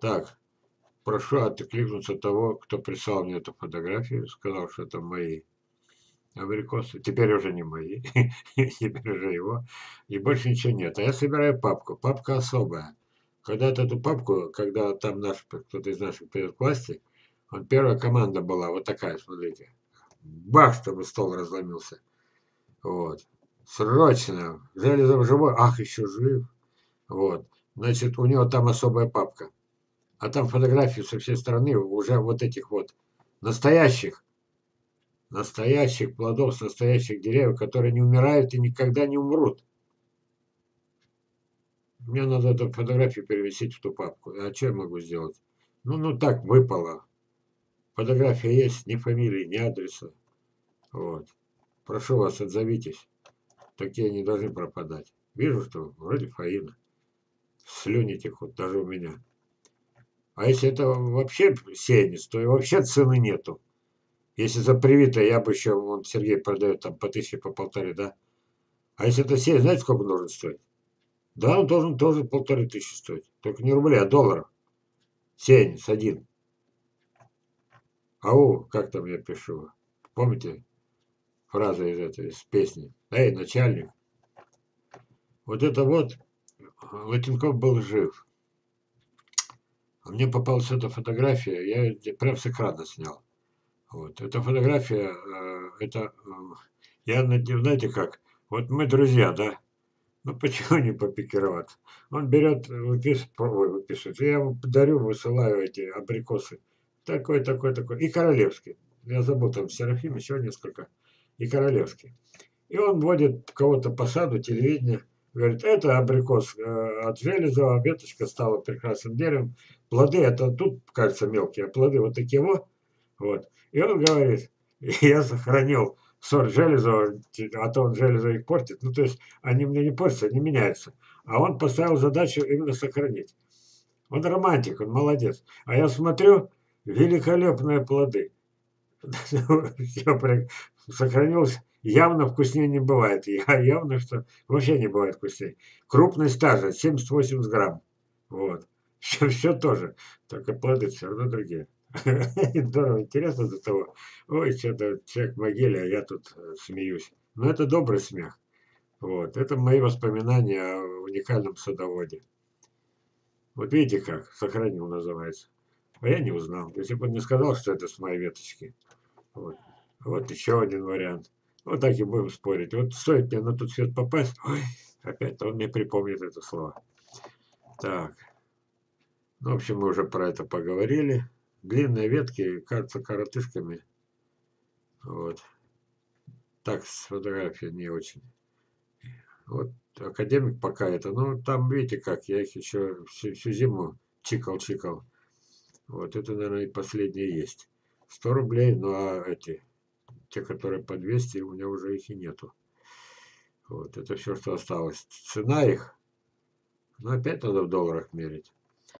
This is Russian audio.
Так, прошу откликнуться того, кто прислал мне эту фотографию, сказал, что это мои абрикосы. Теперь уже не мои, теперь уже его. И больше ничего нет. А я собираю папку. Папка особая. Когда-то эту папку, когда там наш, кто-то из наших придет к власти, он, первая команда была вот такая, смотрите. Бах, чтобы стол разломился. Вот. Срочно. Железов живой. Ах, еще жив. Вот. Значит, у него там особая папка. А там фотографии со всей страны уже вот этих вот настоящих, настоящих плодов с настоящих деревьев, которые не умирают и никогда не умрут. Мне надо эту фотографию перевесить в ту папку. А что я могу сделать? Ну так, выпало. Фотография есть, ни фамилии, ни адреса. Вот. Прошу вас, отзовитесь. Такие не должны пропадать. Вижу, что вроде Фаина. Слюни текут даже у меня. А если это вообще сеянец, то и вообще цены нету. Если за привитое, я бы еще, вон Сергей продает там по 1000, по 1500, да? А если это сеять, знаете, сколько он должен стоить? Да, он должен тоже 1500 стоить. Только не рублей, а долларов. Сеянец один. Ау, как там я пишу? Помните фраза из этой, из песни? Эй, начальник. Вот это вот, Латенков был жив. А мне попалась эта фотография, я её прям с экрана снял. Вот. Эта фотография, я, знаете как, вот мы друзья, да? Ну почему не попикироваться? Он берет, выписывает. Я ему дарю, высылаю эти абрикосы. Такой, такой, такой. И королевский. Я забыл, там Серафим, еще несколько. И королевский. И он водит кого-то по саду, телевидение. Говорит, это абрикос от Железова, веточка стала прекрасным деревом. Плоды, это тут, кажется, мелкие, а плоды вот такие вот. И он говорит, я сохранил сорт Железова, а то он Железова их портит. Ну, то есть они мне не портятся, они меняются. А он поставил задачу именно сохранить. Он романтик, он молодец. А я смотрю, великолепные плоды. Все сохранилось. Явно вкуснее не бывает. Явно, что вообще не бывает вкуснее. Крупность та же, 70-80 грамм. Вот. Все тоже. Только плоды все равно другие. Здорово, интересно до того. Ой, что-то человек в могиле, а я тут смеюсь. Но это добрый смех. Вот. Это мои воспоминания о уникальном садоводе. Вот видите как, сохранил называется. А я не узнал. Если бы он не сказал, что это с моей веточки. Вот. Вот еще один вариант. Вот так и будем спорить. Вот стоит мне на тот свет попасть, ой, опять он мне припомнит это слово. Так, ну, в общем, мы уже про это поговорили. Длинные ветки кажутся коротышками. Вот. Так, с фотографией не очень. Вот академик пока это, ну, там, видите, как, я их еще всю зиму чикал-чикал. Вот, это, наверное, и последние есть. 100 рублей, ну, а эти, те, которые по 200, у меня уже их и нету. Вот, это все, что осталось. Цена их, ну, опять надо в долларах мерить.